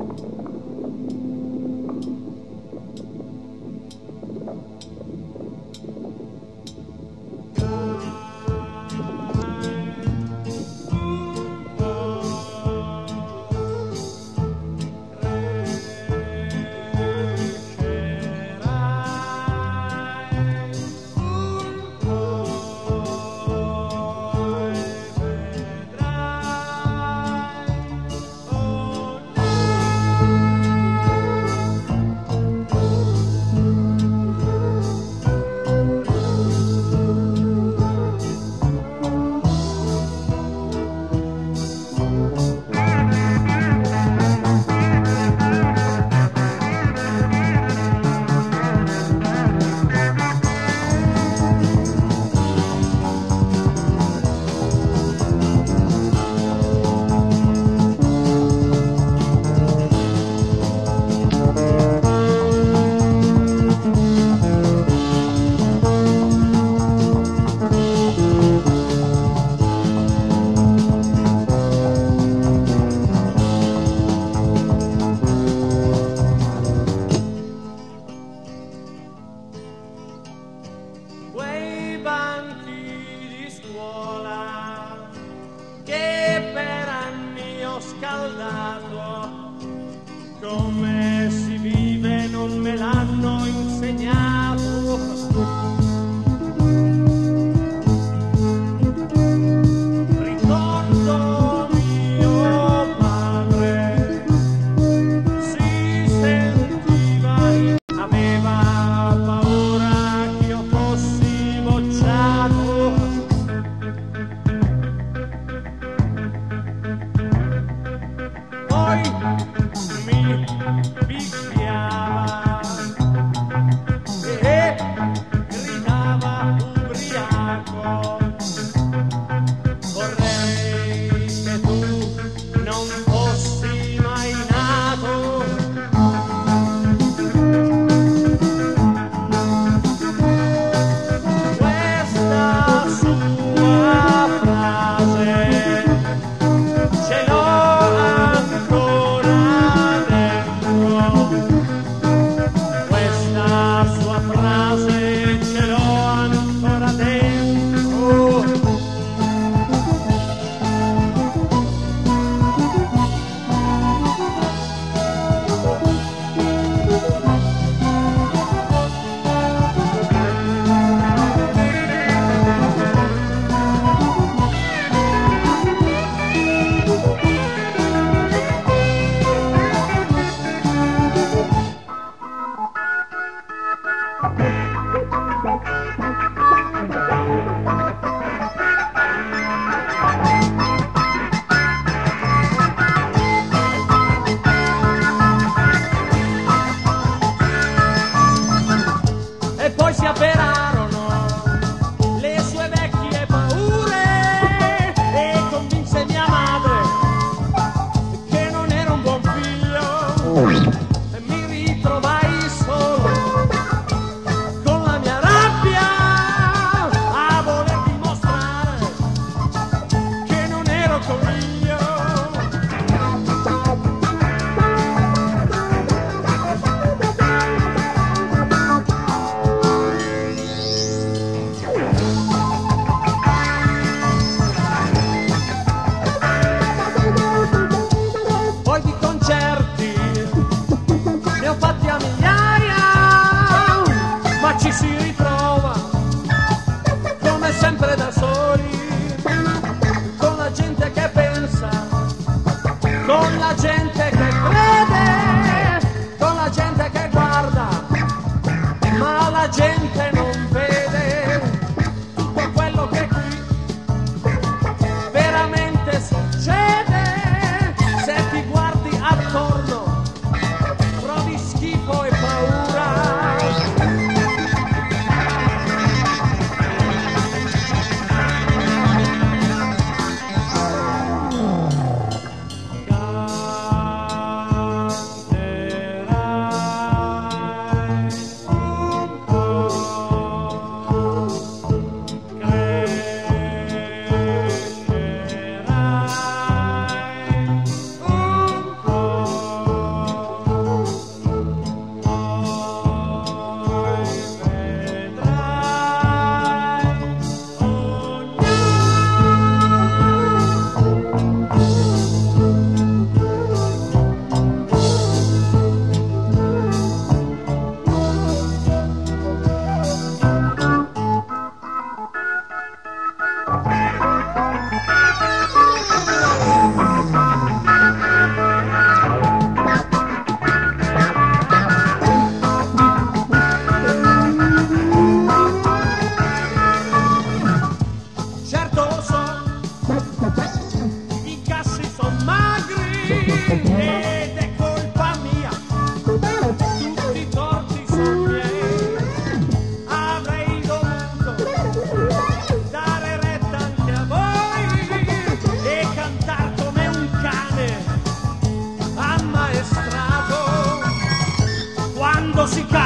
Come si vive non me l'hanno insegnato. Ricordo mio padre, si sentiva, aveva paura che io fossi bocciato. Poi mi picchiava e gridava ubriaco. Vorrei che tu non fossi mai nato. Questa sua frase ce l'ho ancora dentro. Questa sua frase ce l'ho ancora dentro. E poi si avverarono le sue vecchie paure e convinse mia madre che non era un buon figlio. E mi ritrovai solo con la mia rabbia a voler dimostrare che non ero coniglio. Poi di concerti ne ho fatti a migliaia, ma ci si ritrova come sempre da soli, con la gente che pensa, con la gente che crede, con la gente che guarda, ma la gente non vede tutto quello che qui veramente succede. Se ti guardi attorno, provi schifo e paura. Canterai un po'. ed è colpa mia, tutti i torti sono miei. Avrei dovuto dare retta anche a voi e cantar come un cane ammaestrato quando si canta.